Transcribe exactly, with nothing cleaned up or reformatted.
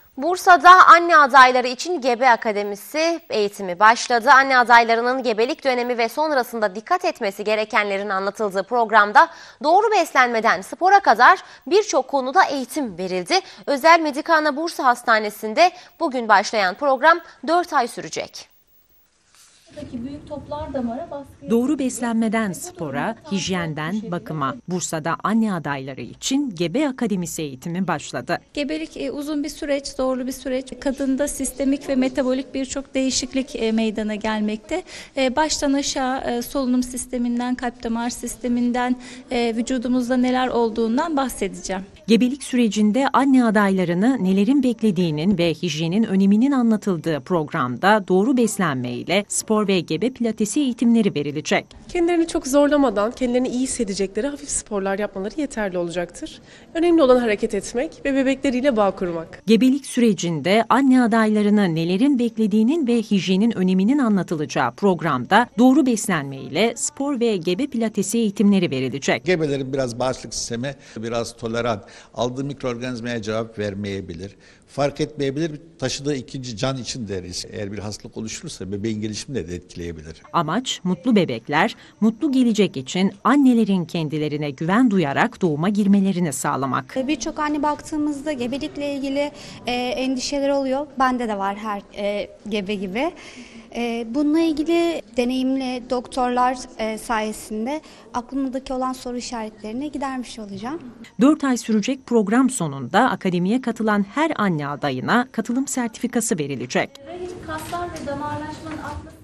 Bursa'da anne adayları için Gebe Akademisi eğitimi başladı. Anne adaylarının gebelik dönemi ve sonrasında dikkat etmesi gerekenlerin anlatıldığı programda doğru beslenmeden spora kadar birçok konuda eğitim verildi. Özel Medikana Bursa Hastanesi'nde bugün başlayan program dört ay sürecek. Büyük toplar damara baskı Doğru beslenmeden spora, hijyenden bakıma. Bursa'da anne adayları için Gebe Akademisi eğitimi başladı. Gebelik e, uzun bir süreç, zorlu bir süreç. Kadında sistemik ve metabolik birçok değişiklik e, meydana gelmekte. E, baştan aşağı e, solunum sisteminden, kalp damar sisteminden, e, vücudumuzda neler olduğundan bahsedeceğim. Gebelik sürecinde anne adaylarını nelerin beklediğinin ve hijyenin öneminin anlatıldığı programda doğru beslenme ile spor ve gebe pilatesi eğitimleri verilecek. Kendilerini çok zorlamadan, kendilerini iyi hissedecekleri hafif sporlar yapmaları yeterli olacaktır. Önemli olan hareket etmek ve bebekleriyle bağ kurmak. Gebelik sürecinde anne adaylarını nelerin beklediğinin ve hijyenin öneminin anlatılacağı programda doğru beslenme ile spor ve gebe pilatesi eğitimleri verilecek. Gebelerin biraz bağışıklık sistemi biraz tolerant, aldığı mikroorganizmaya cevap vermeyebilir, fark etmeyebilir, taşıdığı ikinci can için deriz. Eğer bir hastalık oluşursa bebeğin gelişimini de etkileyebilir. Amaç mutlu bebekler, mutlu gelecek için annelerin kendilerine güven duyarak doğuma girmelerini sağlamak. Birçok anne baktığımızda gebelikle ilgili e, endişeler oluyor. Bende de var her e, gebe gibi. E, bununla ilgili deneyimli doktorlar e, sayesinde aklımdaki olan soru işaretlerini gidermiş olacağım. dört ay sürecek program sonunda akademiye katılan her anne adayına katılım sertifikası verilecek. Kaslar ve damarlaşmanın artması